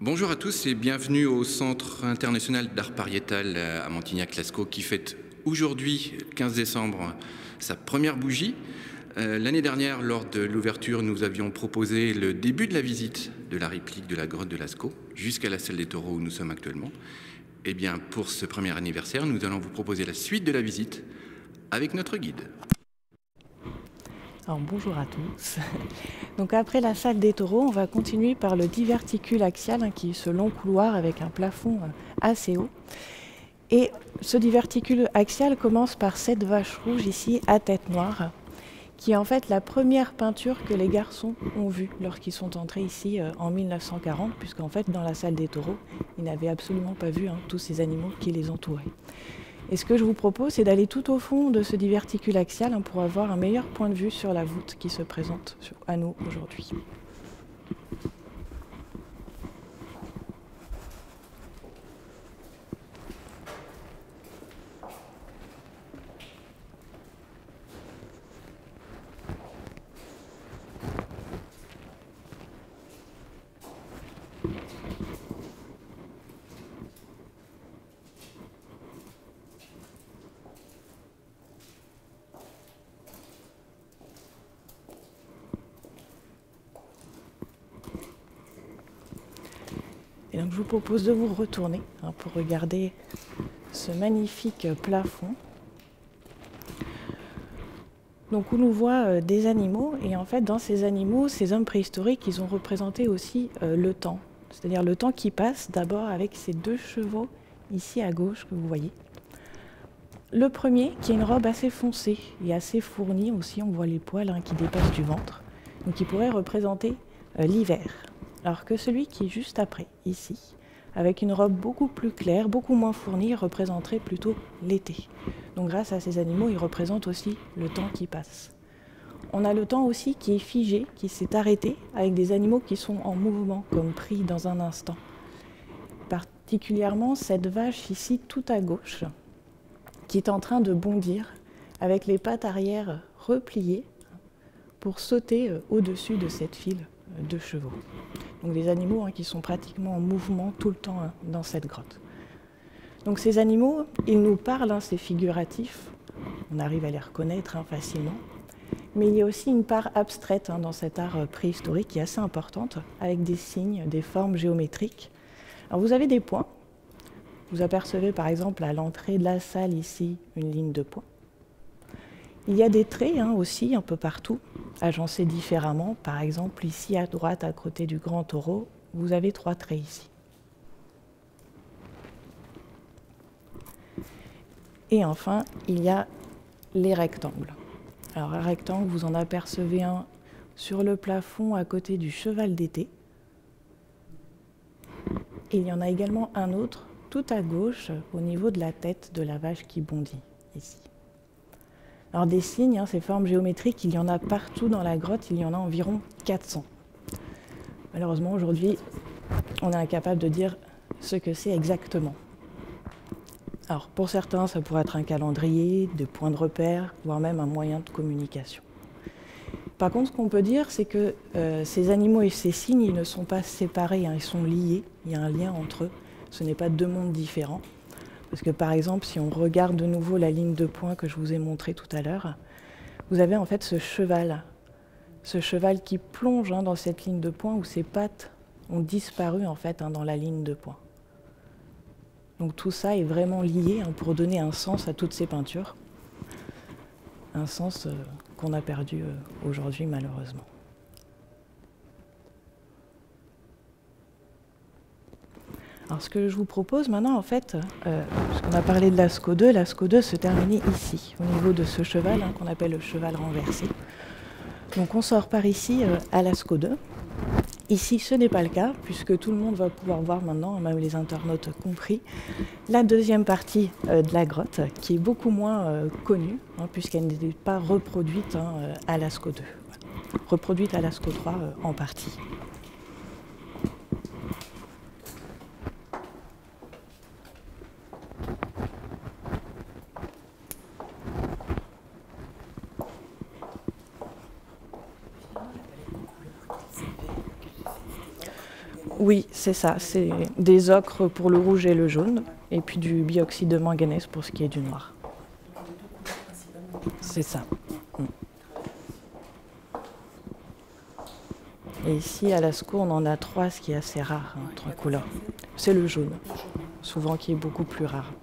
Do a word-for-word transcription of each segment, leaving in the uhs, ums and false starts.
Bonjour à tous et bienvenue au Centre international d'art pariétal à Montignac-Lascaux qui fête aujourd'hui, quinze décembre, sa première bougie. Euh, L'année dernière, lors de l'ouverture, nous avions proposé le début de la visite de la réplique de la grotte de Lascaux jusqu'à la salle des taureaux où nous sommes actuellement. Eh bien, pour ce premier anniversaire, nous allons vous proposer la suite de la visite avec notre guide. Alors, bonjour à tous. Donc après la salle des taureaux, on va continuer par le diverticule axial, hein, qui est ce long couloir avec un plafond euh, assez haut. Et ce diverticule axial commence par cette vache rouge ici à tête noire, qui est en fait la première peinture que les garçons ont vue lorsqu'ils sont entrés ici euh, en mille neuf cent quarante, puisqu'en fait dans la salle des taureaux, ils n'avaient absolument pas vu hein, tous ces animaux qui les entouraient. Et ce que je vous propose, c'est d'aller tout au fond de ce diverticule axial hein, pour avoir un meilleur point de vue sur la voûte qui se présente à nous aujourd'hui. Et donc je vous propose de vous retourner hein, pour regarder ce magnifique plafond. Donc on nous voit euh, des animaux, et en fait dans ces animaux, ces hommes préhistoriques, ils ont représenté aussi euh, le temps. C'est-à-dire le temps qui passe d'abord avec ces deux chevaux ici à gauche que vous voyez. Le premier qui a une robe assez foncée et assez fournie aussi, on voit les poils hein, qui dépassent du ventre, donc qui pourrait représenter euh, l'hiver. Alors que celui qui est juste après, ici, avec une robe beaucoup plus claire, beaucoup moins fournie, représenterait plutôt l'été. Donc grâce à ces animaux, ils représentent aussi le temps qui passe. On a le temps aussi qui est figé, qui s'est arrêté, avec des animaux qui sont en mouvement, comme pris dans un instant. Particulièrement cette vache ici, tout à gauche, qui est en train de bondir, avec les pattes arrière repliées, pour sauter au-dessus de cette file de chevaux. Donc des animaux hein, qui sont pratiquement en mouvement tout le temps hein, dans cette grotte. Donc ces animaux, ils nous parlent, hein, c'est figuratif, on arrive à les reconnaître hein, facilement, mais il y a aussi une part abstraite hein, dans cet art préhistorique qui est assez importante, avec des signes, des formes géométriques. Alors vous avez des points, vous apercevez par exemple à l'entrée de la salle ici une ligne de points. Il y a des traits hein, aussi un peu partout, agencés différemment. Par exemple, ici à droite, à côté du grand taureau, vous avez trois traits ici. Et enfin, il y a les rectangles. Alors, un rectangle, vous en apercevez un sur le plafond à côté du cheval d'été. Et il y en a également un autre tout à gauche au niveau de la tête de la vache qui bondit ici. Alors des signes, hein, ces formes géométriques, il y en a partout dans la grotte, il y en a environ quatre cents. Malheureusement, aujourd'hui, on est incapable de dire ce que c'est exactement. Alors pour certains, ça pourrait être un calendrier, des points de repère, voire même un moyen de communication. Par contre, ce qu'on peut dire, c'est que euh, ces animaux et ces signes, ils ne sont pas séparés, hein, ils sont liés, il y a un lien entre eux, ce n'est pas deux mondes différents. Parce que par exemple, si on regarde de nouveau la ligne de points que je vous ai montrée tout à l'heure, vous avez en fait ce cheval, ce cheval qui plonge hein, dans cette ligne de points où ses pattes ont disparu en fait hein, dans la ligne de points. Donc tout ça est vraiment lié hein, pour donner un sens à toutes ces peintures, un sens euh, qu'on a perdu euh, aujourd'hui malheureusement. Alors ce que je vous propose maintenant, en fait, euh, parce qu'on a parlé de Lascaux deux, Lascaux deux se terminait ici, au niveau de ce cheval hein, qu'on appelle le cheval renversé. Donc on sort par ici euh, à Lascaux deux. Ici, ce n'est pas le cas, puisque tout le monde va pouvoir voir maintenant, même les internautes compris, la deuxième partie euh, de la grotte, qui est beaucoup moins euh, connue, hein, puisqu'elle n'était pas reproduite hein, à Lascaux deux. Voilà. Reproduite à Lascaux trois euh, en partie. Oui, c'est ça. C'est des ocres pour le rouge et le jaune, et puis du bioxyde de manganèse pour ce qui est du noir. C'est ça. Et ici, à Lascaux, on en a trois, ce qui est assez rare, hein, trois couleurs. C'est le jaune, souvent qui est beaucoup plus rare.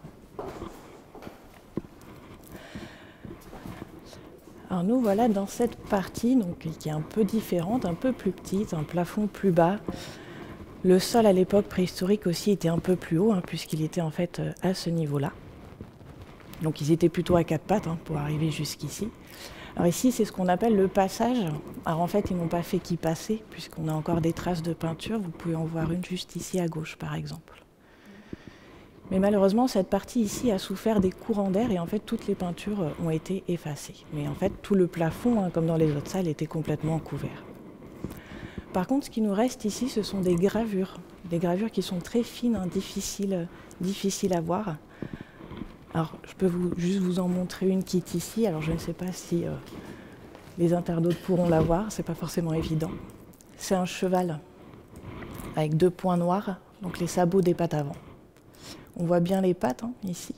Alors nous, voilà dans cette partie donc, qui est un peu différente, un peu plus petite, un plafond plus bas. Le sol à l'époque préhistorique aussi était un peu plus haut, hein, puisqu'il était en fait à ce niveau-là. Donc ils étaient plutôt à quatre pattes hein, pour arriver jusqu'ici. Alors ici, c'est ce qu'on appelle le passage. Alors en fait, ils n'ont pas fait qu'y passer, puisqu'on a encore des traces de peinture. Vous pouvez en voir une juste ici à gauche, par exemple. Mais malheureusement, cette partie ici a souffert des courants d'air et en fait, toutes les peintures ont été effacées. Mais en fait, tout le plafond, hein, comme dans les autres salles, était complètement couvert. Par contre, ce qui nous reste ici, ce sont des gravures. Des gravures qui sont très fines, hein, difficiles, difficiles à voir. Alors, je peux vous, juste vous en montrer une qui est ici. Alors, je ne sais pas si euh, les internautes pourront la voir. C'est pas forcément évident. C'est un cheval avec deux points noirs, donc les sabots des pattes avant. On voit bien les pattes, hein, ici.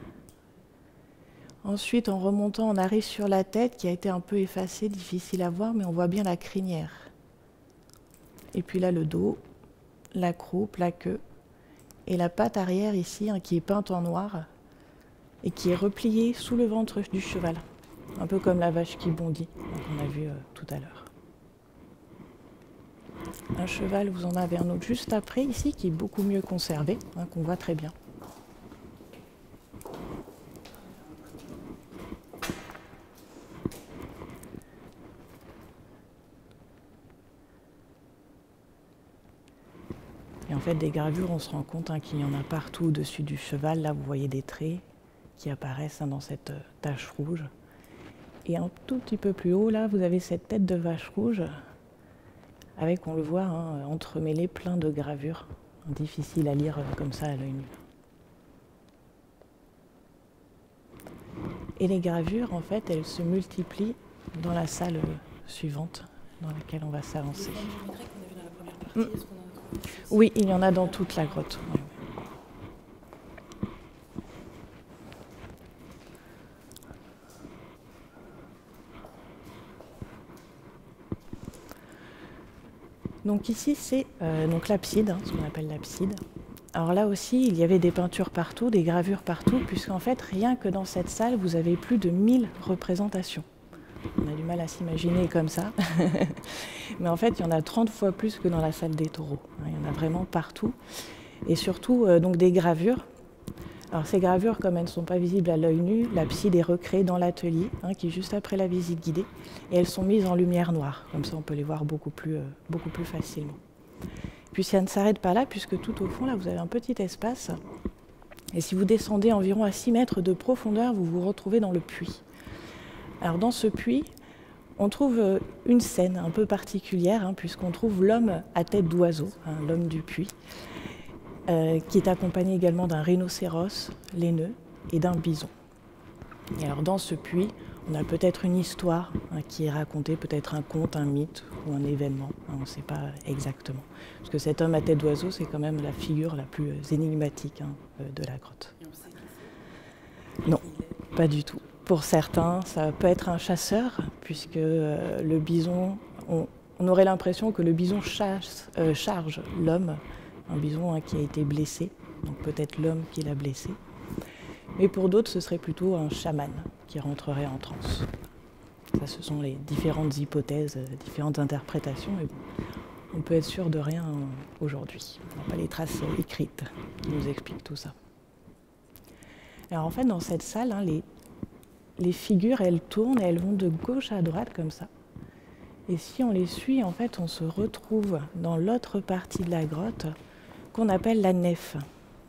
Ensuite, en remontant, on arrive sur la tête qui a été un peu effacée, difficile à voir, mais on voit bien la crinière. Et puis là, le dos, la croupe, la queue, et la patte arrière ici, hein, qui est peinte en noir, et qui est repliée sous le ventre du cheval, un peu comme la vache qui bondit, qu'on a vu euh, tout à l'heure. Un cheval, vous en avez un autre juste après ici, qui est beaucoup mieux conservé, hein, qu'on voit très bien. Et en fait, des gravures, on se rend compte hein, qu'il y en a partout au-dessus du cheval. Là, vous voyez des traits qui apparaissent hein, dans cette euh, tache rouge. Et un tout petit peu plus haut, là, vous avez cette tête de vache rouge, avec, on le voit, hein, entremêlé plein de gravures, difficiles à lire euh, comme ça à l'œil nu. Et les gravures, en fait, elles se multiplient dans la salle euh, suivante, dans laquelle on va s'avancer. Mmh. Oui, il y en a dans toute la grotte. Ouais. Donc ici, c'est euh, l'abside, hein, ce qu'on appelle l'abside. Alors là aussi, il y avait des peintures partout, des gravures partout, puisqu'en fait, rien que dans cette salle, vous avez plus de mille représentations. On a du mal à s'imaginer comme ça. Mais en fait, il y en a trente fois plus que dans la salle des taureaux. Il y en a vraiment partout. Et surtout, euh, donc des gravures. Alors ces gravures, comme elles ne sont pas visibles à l'œil nu, l'abside est recréée dans l'atelier, hein, qui est juste après la visite guidée. Et elles sont mises en lumière noire. Comme ça, on peut les voir beaucoup plus, euh, beaucoup plus facilement. Puis ça ne s'arrête pas là, puisque tout au fond, là, vous avez un petit espace. Et si vous descendez environ à six mètres de profondeur, vous vous retrouvez dans le puits. Alors dans ce puits, on trouve une scène un peu particulière, hein, puisqu'on trouve l'homme à tête d'oiseau, hein, l'homme du puits, euh, qui est accompagné également d'un rhinocéros laineux et d'un bison. Et alors dans ce puits, on a peut-être une histoire hein, qui est racontée, peut-être un conte, un mythe ou un événement, hein, on ne sait pas exactement. Parce que cet homme à tête d'oiseau, c'est quand même la figure la plus énigmatique hein, de la grotte. Non, pas du tout. Pour certains, ça peut être un chasseur, puisque euh, le bison, on, on aurait l'impression que le bison chasse, euh, charge l'homme, un bison hein, qui a été blessé, donc peut-être l'homme qui l'a blessé. Mais pour d'autres, ce serait plutôt un chaman qui rentrerait en transe. Ça, ce sont les différentes hypothèses, différentes interprétations. Et bon, on peut être sûr de rien aujourd'hui. On n'a pas les traces écrites qui nous expliquent tout ça. Alors en fait, dans cette salle, hein, les Les figures, elles tournent et elles vont de gauche à droite comme ça. Et si on les suit, en fait, on se retrouve dans l'autre partie de la grotte qu'on appelle la nef.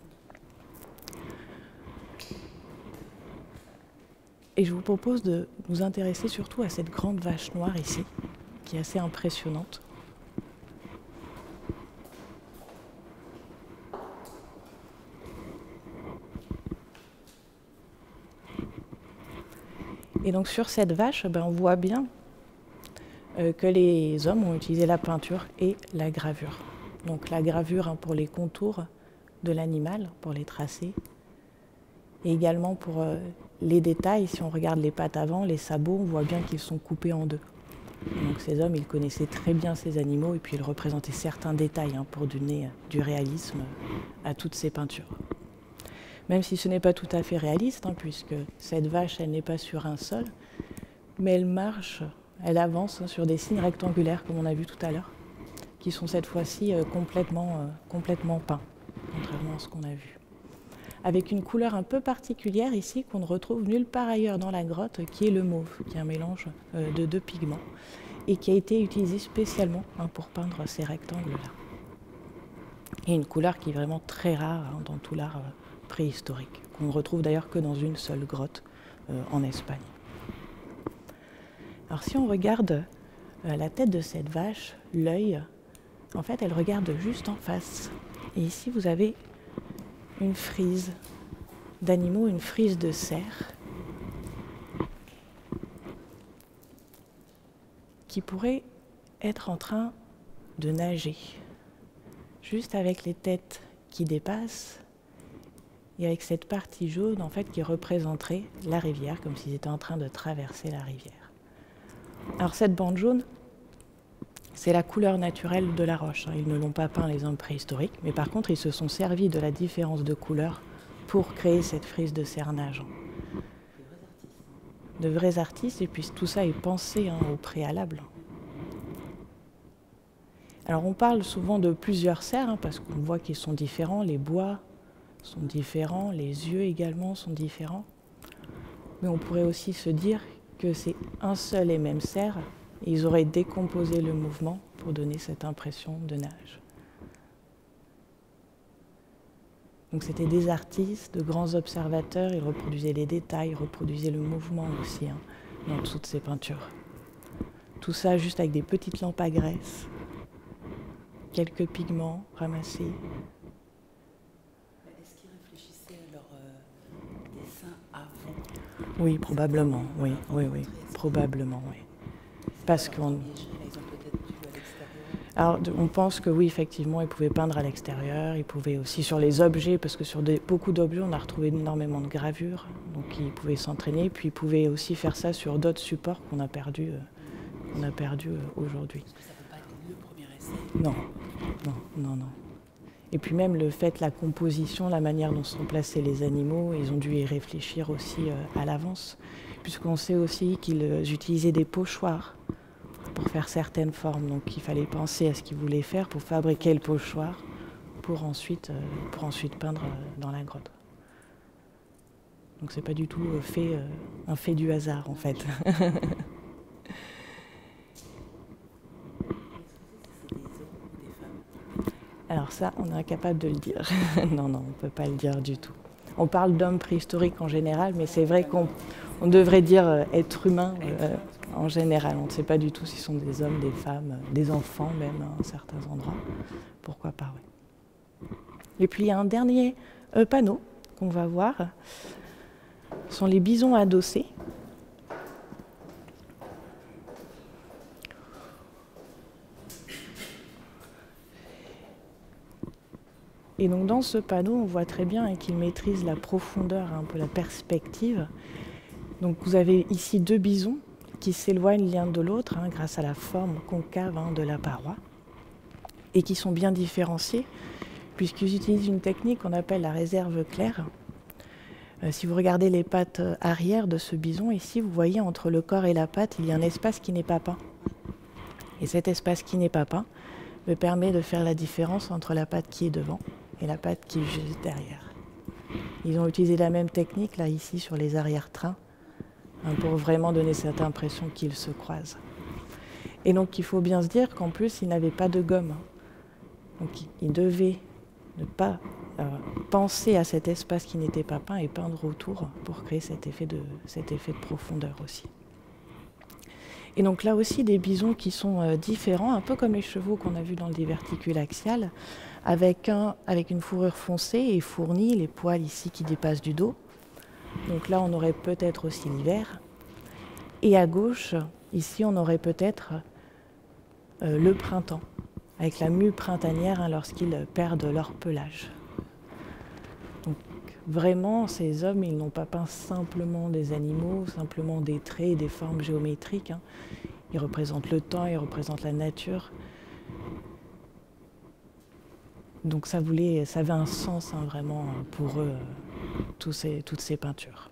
Et je vous propose de nous intéresser surtout à cette grande vache noire ici, qui est assez impressionnante. Et donc sur cette vache, ben, on voit bien euh, que les hommes ont utilisé la peinture et la gravure. donc la gravure hein, pour les contours de l'animal, pour les tracer, et également pour euh, les détails. Si on regarde les pattes avant, les sabots, on voit bien qu'ils sont coupés en deux. Donc ces hommes, ils connaissaient très bien ces animaux et puis ils représentaient certains détails hein, pour donner du réalisme à toutes ces peintures. Même si ce n'est pas tout à fait réaliste, hein, puisque cette vache, elle n'est pas sur un sol, mais elle marche, elle avance hein, sur des signes rectangulaires, comme on a vu tout à l'heure, qui sont cette fois-ci euh, complètement, euh, complètement peints, contrairement à ce qu'on a vu. Avec une couleur un peu particulière ici, qu'on ne retrouve nulle part ailleurs dans la grotte, qui est le mauve, qui est un mélange euh, de deux pigments, et qui a été utilisé spécialement hein, pour peindre ces rectangles-là. Et une couleur qui est vraiment très rare hein, dans tout l'art euh, préhistorique, qu'on ne retrouve d'ailleurs que dans une seule grotte euh, en Espagne. Alors si on regarde euh, la tête de cette vache, l'œil, en fait elle regarde juste en face. Et ici vous avez une frise d'animaux, une frise de cerf, qui pourrait être en train de nager, juste avec les têtes qui dépassent, et avec cette partie jaune en fait qui représenterait la rivière, comme s'ils étaient en train de traverser la rivière. Alors cette bande jaune, c'est la couleur naturelle de la roche. Ils ne l'ont pas peint les hommes préhistoriques, mais par contre ils se sont servis de la différence de couleur pour créer cette frise de cerf nageant. De vrais artistes, et puis tout ça est pensé hein, au préalable. Alors on parle souvent de plusieurs cerfs, hein, parce qu'on voit qu'ils sont différents, les bois sont différents, les yeux également sont différents. Mais on pourrait aussi se dire que c'est un seul et même cerf, et ils auraient décomposé le mouvement pour donner cette impression de nage. Donc c'était des artistes, de grands observateurs, ils reproduisaient les détails, ils reproduisaient le mouvement aussi hein, dans toutes ces peintures. Tout ça juste avec des petites lampes à graisse, quelques pigments ramassés. Est-ce qu'ils réfléchissaient à leur euh, dessin avant? Oui, probablement, oui, oui, oui, probablement, oui. Parce qu'on... Alors, on pense que oui, effectivement, ils pouvaient peindre à l'extérieur, ils pouvaient aussi sur les objets, parce que sur des, beaucoup d'objets, on a retrouvé énormément de gravures, donc ils pouvaient s'entraîner, puis ils pouvaient aussi faire ça sur d'autres supports qu'on a perdus euh, qu'on a perdu, euh, aujourd'hui. Parce que ça ne peut pas être le premier essai. Non, non, non, non. Et puis même le fait, la composition, la manière dont sont placés les animaux, ils ont dû y réfléchir aussi euh, à l'avance, puisqu'on sait aussi qu'ils euh, utilisaient des pochoirs pour faire certaines formes. Donc il fallait penser à ce qu'ils voulaient faire pour fabriquer le pochoir, pour ensuite, euh, pour ensuite peindre euh, dans la grotte. Donc c'est pas du tout euh, fait, euh, un fait du hasard en fait. Alors ça, on est incapable de le dire. Non, non, on ne peut pas le dire du tout. On parle d'hommes préhistoriques en général, mais c'est vrai qu'on on devrait dire euh, être humain euh, en général. On ne sait pas du tout si ce sont des hommes, des femmes, euh, des enfants même à certains endroits. Pourquoi pas, oui. Et puis il y a un dernier euh, panneau qu'on va voir. Ce sont les bisons adossés. Et donc dans ce panneau, on voit très bien qu'il maîtrise la profondeur, un peu la perspective. Donc vous avez ici deux bisons qui s'éloignent l'un de l'autre hein, grâce à la forme concave hein, de la paroi et qui sont bien différenciés puisqu'ils utilisent une technique qu'on appelle la réserve claire. Euh, si vous regardez les pattes arrière de ce bison, ici vous voyez entre le corps et la patte, il y a un espace qui n'est pas peint. Et cet espace qui n'est pas peint me permet de faire la différence entre la patte qui est devant et la patte qui est juste derrière. Ils ont utilisé la même technique là ici sur les arrière-trains hein, pour vraiment donner cette impression qu'ils se croisent. Et donc il faut bien se dire qu'en plus ils n'avaient pas de gomme. Donc ils devaient ne pas euh, penser à cet espace qui n'était pas peint et peindre autour pour créer cet effet de, cet effet de profondeur aussi. Et donc là aussi des bisons qui sont euh, différents, un peu comme les chevaux qu'on a vus dans le diverticule axial, avec, un, avec une fourrure foncée et fournie, les poils ici qui dépassent du dos. Donc là on aurait peut-être aussi l'hiver. Et à gauche, ici on aurait peut-être euh, le printemps. avec la mue printanière hein, lorsqu'ils perdent leur pelage. Donc vraiment, ces hommes, ils n'ont pas peint simplement des animaux, simplement des traits, des formes géométriques. Hein. Ils représentent le temps, ils représentent la nature. Donc ça, voulait, ça avait un sens hein, vraiment pour eux, tous ces, toutes ces peintures.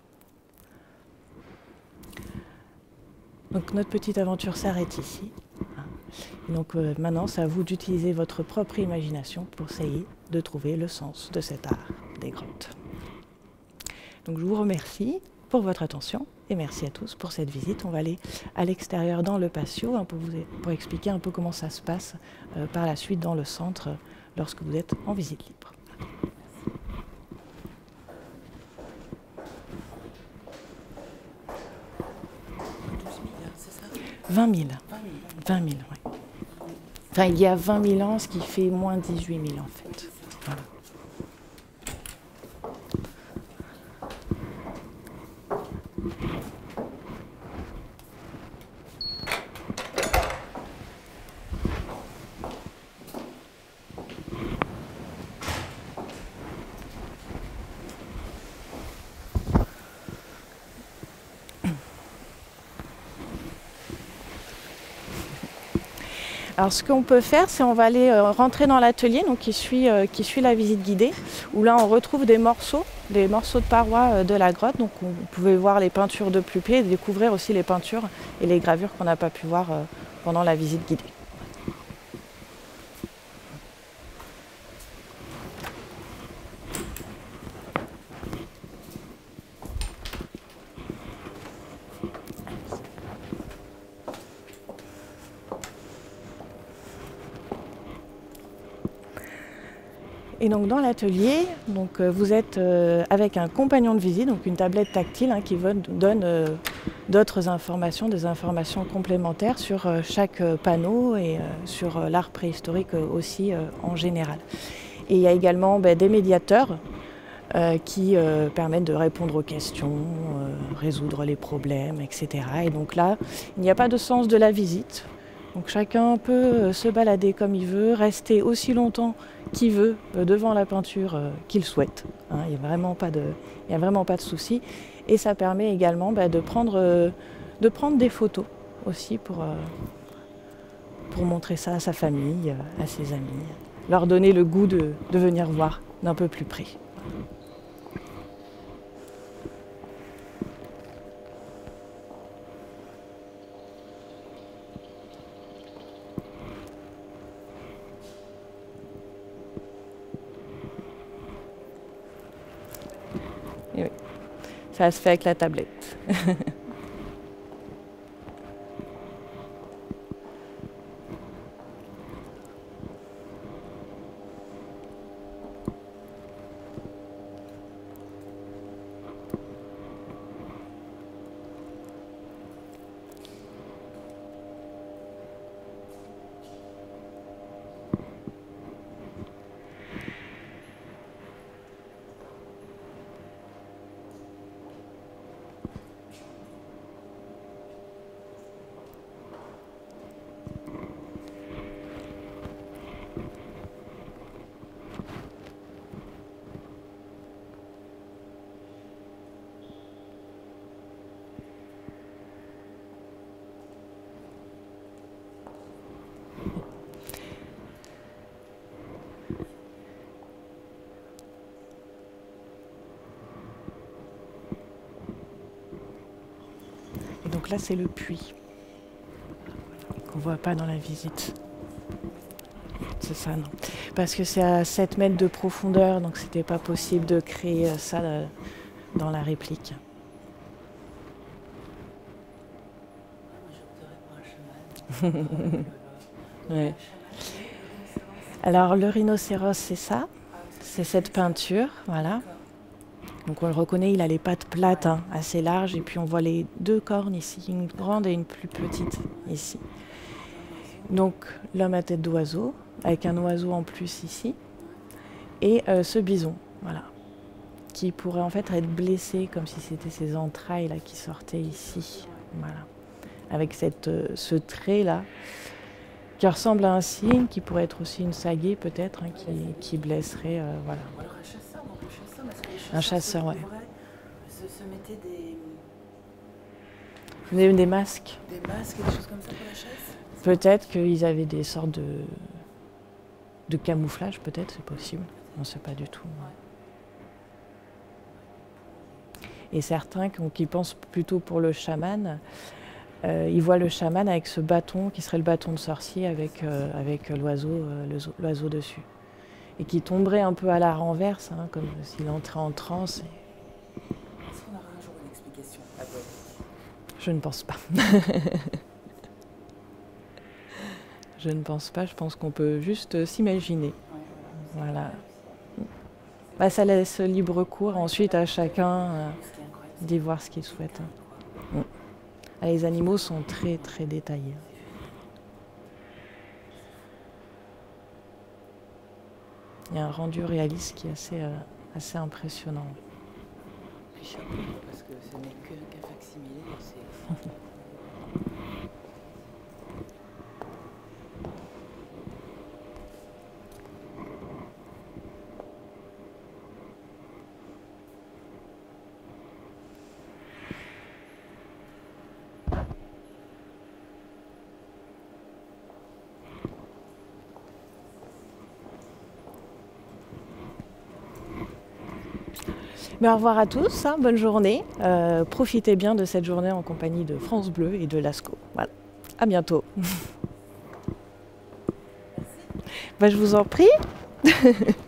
Donc notre petite aventure s'arrête ici. Donc euh, maintenant, c'est à vous d'utiliser votre propre imagination pour essayer de trouver le sens de cet art des grottes. Donc je vous remercie pour votre attention et merci à tous pour cette visite. On va aller à l'extérieur dans le patio hein, pour vous pour expliquer un peu comment ça se passe euh, par la suite dans le centre euh, lorsque vous êtes en visite libre. vingt mille. vingt mille, oui. Enfin, il y a vingt mille ans, ce qui fait moins dix-huit mille en fait. Voilà. Alors ce qu'on peut faire, c'est on va aller euh, rentrer dans l'atelier donc qui suit, euh, qui suit la visite guidée, où là on retrouve des morceaux, des morceaux de parois euh, de la grotte. Donc on, vous pouvez voir les peintures de plus près et découvrir aussi les peintures et les gravures qu'on n'a pas pu voir euh, pendant la visite guidée. Et donc dans l'atelier, donc euh, vous êtes euh, avec un compagnon de visite, donc une tablette tactile hein, qui donne euh, d'autres informations, des informations complémentaires sur euh, chaque euh, panneau et euh, sur euh, l'art préhistorique euh, aussi euh, en général. Et il y a également ben, des médiateurs euh, qui euh, permettent de répondre aux questions, euh, résoudre les problèmes, et cetera. Et donc là, il n'y a pas de sens de la visite. Donc chacun peut se balader comme il veut, rester aussi longtemps qu'il veut devant la peinture qu'il souhaite. Hein, il n'y a vraiment pas de, il n'y a vraiment pas de souci. Et ça permet également bah, de, prendre, de prendre des photos aussi pour, pour montrer ça à sa famille, à ses amis, leur donner le goût de, de venir voir d'un peu plus près. Et oui, ça se fait avec la tablette. Donc là, c'est le puits qu'on ne voit pas dans la visite. C'est ça, non. Parce que c'est à sept mètres de profondeur, donc c'était pas possible de créer ça dans la réplique. Ouais. Alors le rhinocéros, c'est ça, c'est cette peinture, voilà. Donc on le reconnaît, il a les pattes plates, hein, assez larges, et puis on voit les deux cornes ici, une grande et une plus petite ici. Donc l'homme à tête d'oiseau, avec un oiseau en plus ici, et euh, ce bison, voilà, qui pourrait en fait être blessé, comme si c'était ses entrailles là qui sortaient ici, voilà, avec cette, euh, ce trait là, qui ressemble à un cygne, qui pourrait être aussi une sagaie peut-être, hein, qui, qui blesserait, euh, voilà. Ou alors un chasseur, donc un chasseur, parce que les chasseurs Un chasseur, se ouais. couvraient, se, se mettaient des, Des, des masques. des masques et des choses comme ça pour la chasse. Peut-être qu'ils avaient des sortes de, de camouflage, peut-être, c'est possible. On ne sait pas du tout. Et certains qui pensent plutôt pour le chaman, euh, ils voient le chaman avec ce bâton qui serait le bâton de sorcier avec, euh, avec l'oiseau euh, l'oiseau dessus. Et qui tomberait un peu à la renverse, hein, comme s'il entrait en transe. Et... Est-ce qu'on aura un jour une explication à quoi? Je ne pense pas. Je ne pense pas, je pense qu'on peut juste s'imaginer. Ouais, Voilà. voilà. Bah, ça laisse libre cours ensuite à chacun euh, Ce qui est incroyable, d'y voir ce qu'il souhaite. c'est quoi. Ah, les animaux sont très très détaillés. Il y a un rendu réaliste qui est assez, euh, assez impressionnant. Puis chapeau, parce que ce n'est que qu'un facsimilé, c'est... Mais au revoir à tous, hein, bonne journée. Euh, profitez bien de cette journée en compagnie de France Bleu et de Lascaux. Voilà. À bientôt. Bah, je vous en prie.